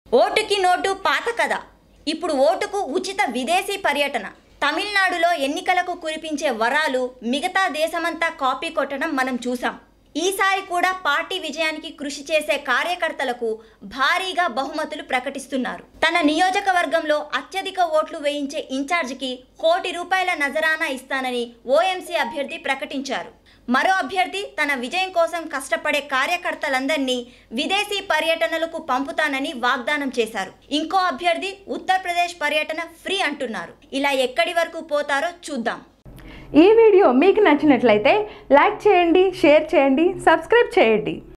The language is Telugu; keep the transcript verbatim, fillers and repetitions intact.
ఓటుకి నోటు పాత కథ. ఇప్పుడు ఓటుకు ఉచిత విదేశీ పర్యటన. తమిళనాడులో ఎన్నికలకు కురిపించే వరాలు మిగతా దేశమంతా కాపీ కొట్టడం మనం చూసాం. ఈసారి కూడా పార్టీ విజయానికి కృషి చేసే కార్యకర్తలకు భారీగా బహుమతులు ప్రకటిస్తున్నారు. తన నియోజకవర్గంలో అత్యధిక ఓట్లు వేయించే ఇన్ఛార్జికి కోటి రూపాయల నజరానా ఇస్తానని ఓఎంసీ అభ్యర్థి ప్రకటించారు. మరో అభ్యర్థి తన విజయం కోసం కష్టపడే కార్యకర్తలందరినీ విదేశీ పర్యటనలకు పంపుతానని వాగ్దానం చేశారు. ఇంకో అభ్యర్థి ఉత్తరప్రదేశ్ పర్యటన ఫ్రీ అంటున్నారు. ఇలా ఎక్కడి వరకు పోతారో చూద్దాం. ఈ వీడియో మీకు నచ్చినట్లయితే లైక్ చేయండి, షేర్ చేయండి, సబ్స్క్రైబ్ చేయండి.